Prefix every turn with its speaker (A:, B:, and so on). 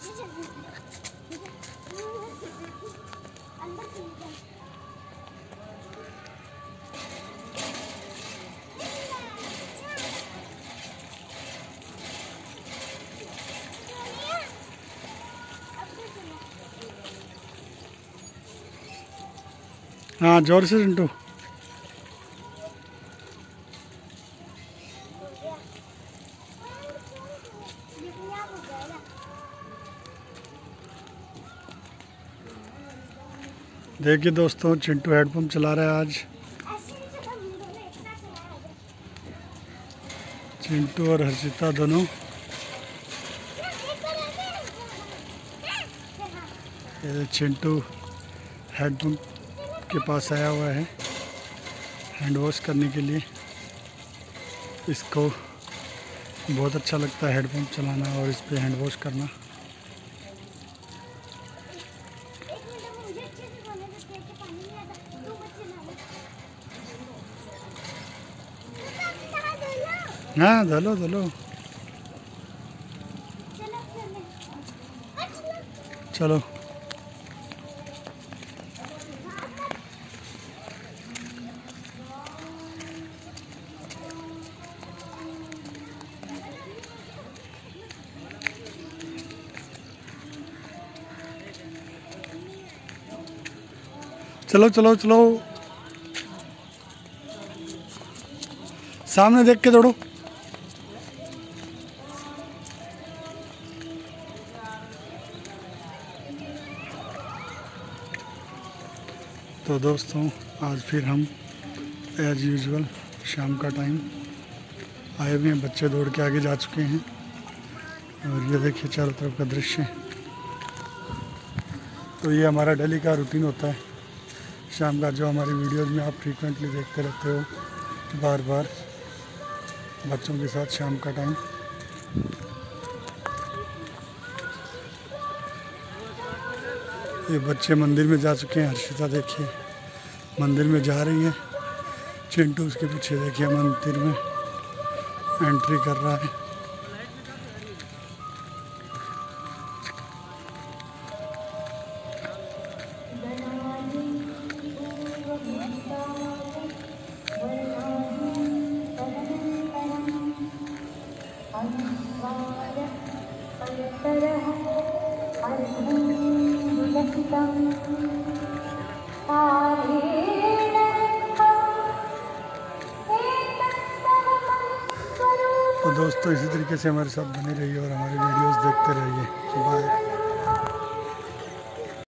A: हाँ जोर से चिंटू। देखिए दोस्तों, चिंटू हेडपम्प चला रहा है आज। चिंटू और हर्षिता दोनों। चिंटू हेडपम्प के पास आया हुआ है हैंड वॉश करने के लिए। इसको बहुत अच्छा लगता है हेडपम्प चलाना और इस पे हैंड वॉश करना। हाँ धलो धलो, चलो। चलो चलो चलो, सामने देख के दौड़ो। तो दोस्तों, आज फिर हम एज यूजुअल शाम का टाइम आए हुए हैं। बच्चे दौड़ के आगे जा चुके हैं और ये देखिए चारों तरफ का दृश्य। तो ये हमारा डेली का रूटीन होता है शाम का, जो हमारी वीडियोस में आप फ्रीक्वेंटली देखते रहते हो बार बार बच्चों के साथ शाम का टाइम। ये बच्चे मंदिर में जा चुके हैं। हर्षिता देखिए मंदिर में जा रही है, चिंटू उसके पीछे देखिए मंदिर में एंट्री कर रहा है। तो दोस्तों, इसी तरीके से हमारे साथ बने रहिए और हमारी वीडियोस देखते रहिए। बाय।